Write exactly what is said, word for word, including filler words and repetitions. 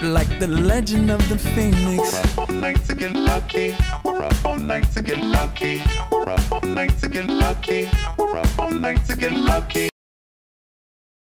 like the legend of the phoenix. We're up all night to get lucky. We're up all night to get lucky. We're up all night to get lucky. We're up all night to get lucky.